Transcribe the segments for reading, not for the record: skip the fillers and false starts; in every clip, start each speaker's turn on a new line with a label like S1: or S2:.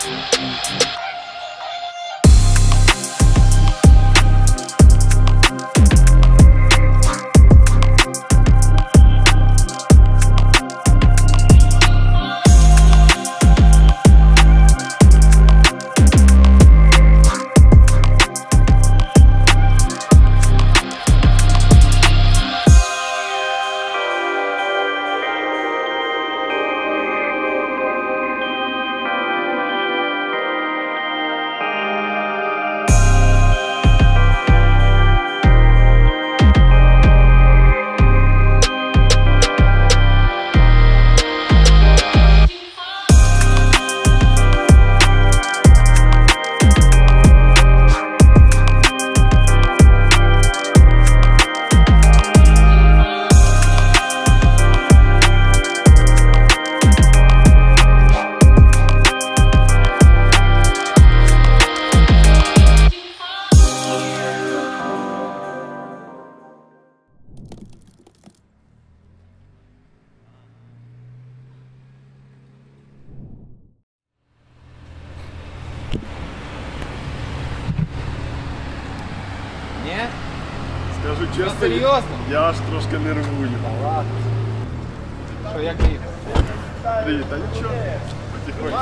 S1: Ні?
S2: Скажу чесно,
S1: серйозно?
S2: я аж трошки нервую.
S1: Та ладно. Що, як їхати?
S2: Привіт, а нічого? Потихоньку.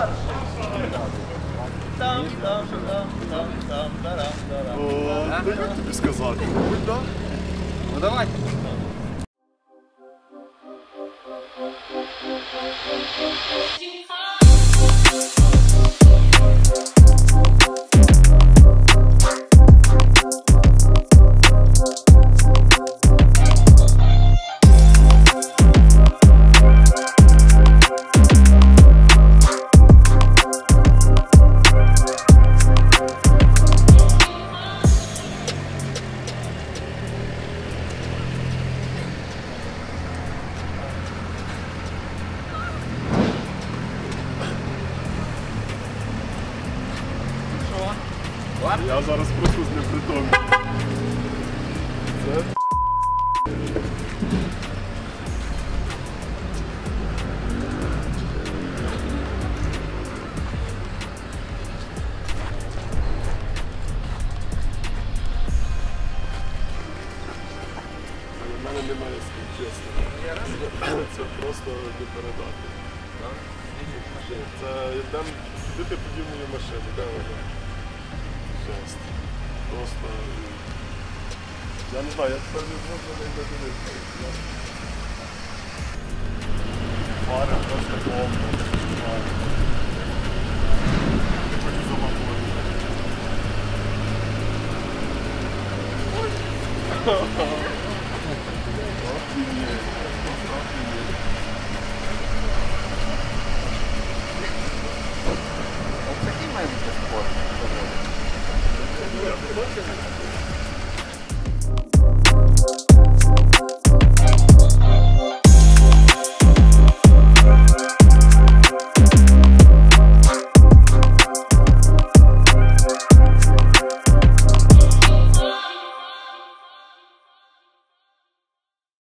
S2: О, даю тобі сказати. Мабуть, так?
S1: Ну давай.
S2: Я зараз просто знепритомний. Це... У мене немає слів, чесно. Це просто не передати. Це йдемо, куди ти подів мою машину, де вона? Жесть. Просто... Я не знаю, я тепер не зможу не додивитися. Фари просто бомба. Я хочу замахувати. Охренеть.
S1: Ось такий має бути спорт.